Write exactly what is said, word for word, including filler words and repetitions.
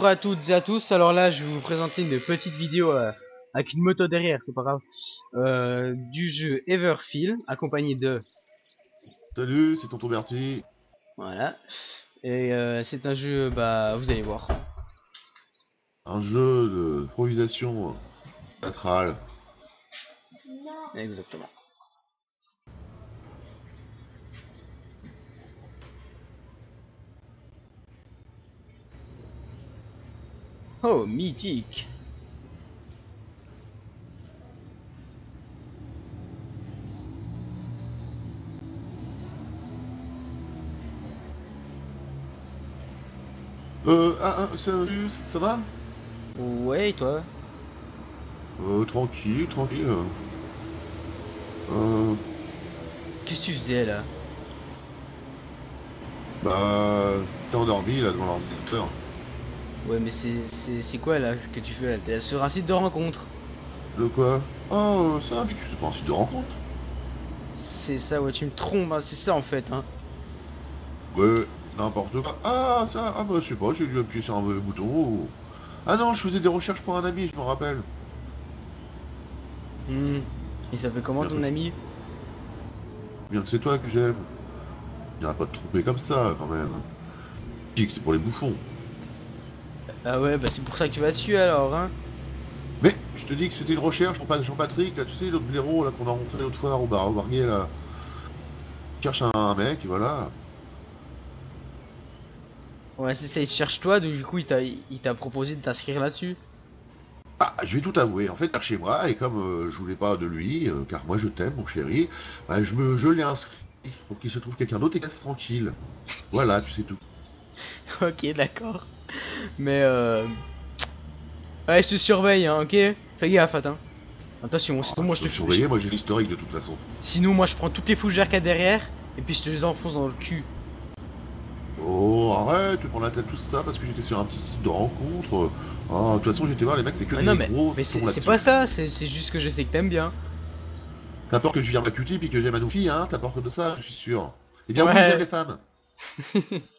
Bonjour à toutes et à tous. Alors là, je vais vous présenter une petite vidéo euh, avec une moto derrière, c'est pas grave, euh, du jeu Everfield, accompagné de, Salut, c'est Tonton Bertie. voilà. Et euh, c'est un jeu, bah, vous allez voir. Un jeu de improvisation théâtrale. Exactement. Oh, mythique. Euh, ah, ah, salut, ça va? Ouais, et toi? Euh, tranquille, tranquille. Euh, Qu'est-ce que tu faisais là? bah, t'es endormi là devant l'ordinateur. Ouais, mais c'est c'est c'est quoi là ce que tu fais là? T'es sur un site de rencontre. De quoi? Oh, ça, mais c'est pas un site de rencontre. C'est ça, ouais, tu me trompes, hein, c'est ça en fait, hein. Ouais, n'importe quoi. Ah, ça, ah bah, je sais pas, j'ai dû appuyer sur un mauvais bouton. ou- Ah non, je faisais des recherches pour un ami, je me rappelle. Hmm. Et ça fait comment Bien ton que, ami? bien que c'est toi que j'aime. J'irai pas te tromper comme ça, quand même. Dis que c'est pour les bouffons. Ah ouais, bah c'est pour ça que tu vas dessus alors, hein. Mais je te dis que c'était une recherche pour pas Jean-Patrick, là, tu sais, l'autre blaireau là qu'on a rencontré l'autre fois au bar, au bar gay, là. Il cherche un, un mec, et voilà. Ouais, c'est ça, il te cherche toi, donc du coup, il t'a il t'a proposé de t'inscrire là-dessus. Ah, je vais tout avouer, en fait, il est chez moi, et comme euh, je voulais pas de lui, euh, car moi je t'aime, mon chéri, bah, je me, je l'ai inscrit pour qu'il se trouve quelqu'un d'autre et qu'il reste tranquille. Voilà, tu sais tout. Ok, d'accord. Mais euh... ouais, je te surveille, hein, ok? Fais gaffe, attends. Attention, Ah, sinon moi tu je peux te... me f- je- surveiller, moi j'ai l'historique de toute façon. Sinon moi je prends toutes les fougères qu'il y a derrière, et puis je te les enfonce dans le cul. Oh, arrête, tu prends la tête tout ça, parce que j'étais sur un petit site de rencontre. Ah, de toute façon, j'étais voir les mecs, c'est que Ah non, des mais, gros mais tons c'est c'est pas là-dessus. ça, c'est c'est juste que je sais que t'aimes bien. T'as peur que je vienne ma cutie puis que j'aime à nos filles, hein? T'as peur que de ça, je suis sûr. Eh bien oui, j'aime Ouais. les femmes.